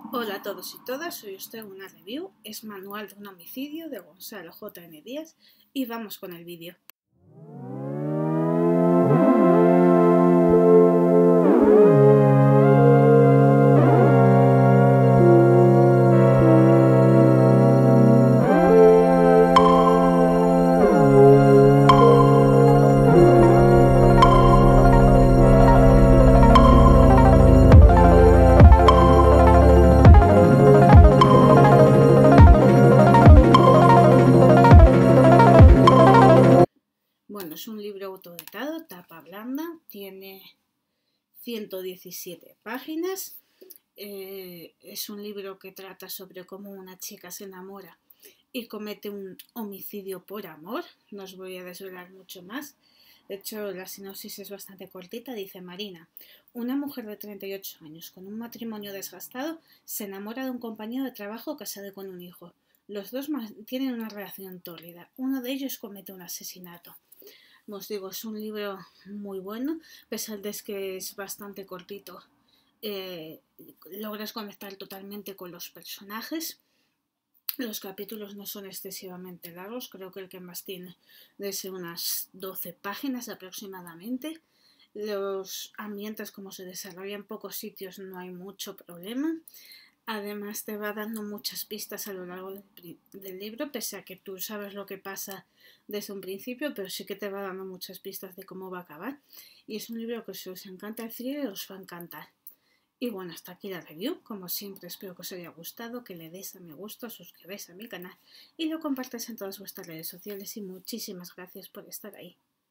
Hola a todos y todas, hoy os traigo una review, es Manual de un homicidio de Gonzalo J.N. Díaz y vamos con el vídeo. Bueno, es un libro autoeditado, tapa blanda, tiene 117 páginas. Es un libro que trata sobre cómo una chica se enamora y comete un homicidio por amor. No os voy a desvelar mucho más. De hecho, la sinopsis es bastante cortita. Dice: Marina, una mujer de 38 años con un matrimonio desgastado, se enamora de un compañero de trabajo casado con un hijo. Los dos tienen una relación tórrida. Uno de ellos comete un asesinato. Os digo, es un libro muy bueno, pese de que es bastante cortito. Logras conectar totalmente con los personajes. Los capítulos no son excesivamente largos, creo que el que más tiene debe ser unas 12 páginas aproximadamente. Los ambientes, como se desarrolla en pocos sitios, no hay mucho problema. Además te va dando muchas pistas a lo largo del libro, pese a que tú sabes lo que pasa desde un principio, pero sí que te va dando muchas pistas de cómo va a acabar. Y es un libro que si os encanta el thriller os va a encantar. Y bueno, hasta aquí la review. Como siempre, espero que os haya gustado, que le deis a me gusta, suscribáis a mi canal y lo compartáis en todas vuestras redes sociales. Y muchísimas gracias por estar ahí.